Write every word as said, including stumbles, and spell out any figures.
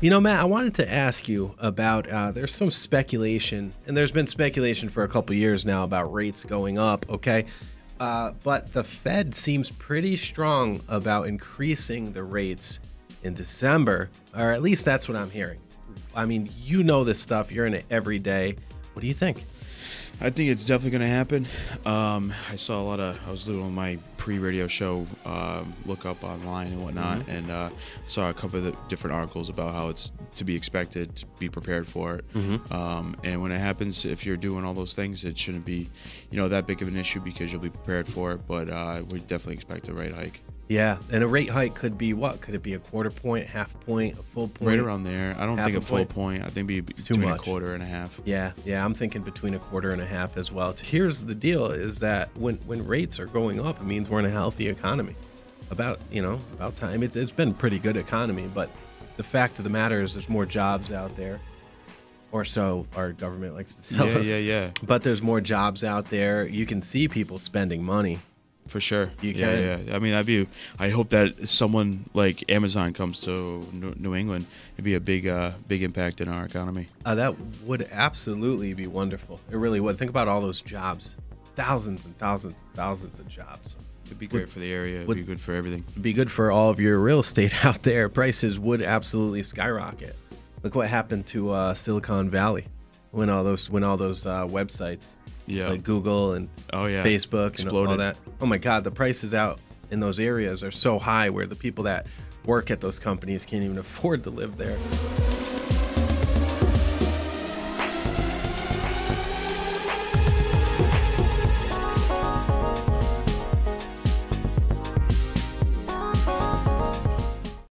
You know, Matt, I wanted to ask you about, uh, there's some speculation, and there's been speculation for a couple years now about rates going up, okay? Uh, but the Fed seems pretty strong about increasing the rates in December, or at least that's what I'm hearing. I mean, you know this stuff. You're in it every day. What do you think? I think it's definitely going to happen. Um, I saw a lot of, I was doing my pre-radio show um, look up online and whatnot, mm-hmm. and uh, saw a couple of the different articles about how it's to be expected, to be prepared for it. Mm-hmm. Um, and when it happens, if you're doing all those things, it shouldn't be, you know, that big of an issue because you'll be prepared for it. But uh, we definitely expect a rate hike. Yeah, and a rate hike could be what? Could it be a quarter point, half point, a full point? Right around there. I don't think a, a full point. point. I think it'd be it's between a quarter and a half. Yeah, yeah, I'm thinking between a quarter and a half as well. Here's the deal: is that when when rates are going up, it means we're in a healthy economy. About you know about time. It's it's been a pretty good economy, but the fact of the matter is there's more jobs out there, or so our government likes to tell yeah, us. Yeah, yeah, yeah. But there's more jobs out there. You can see people spending money. For sure. You yeah, can. yeah. I mean, I'd be. I hope that someone like Amazon comes to New England. It'd be a big, uh, big impact in our economy. Uh, that would absolutely be wonderful. It really would. Think about all those jobs, thousands and thousands and thousands of jobs. It'd be great would, for the area. It'd would, be good for everything. It'd be good for all of your real estate out there. Prices would absolutely skyrocket. Look what happened to uh, Silicon Valley when all those when all those uh, websites. Yeah. Like Google and oh, yeah. Facebook Exploded. and all that. Oh my God, the prices out in those areas are so high where the people that work at those companies can't even afford to live there.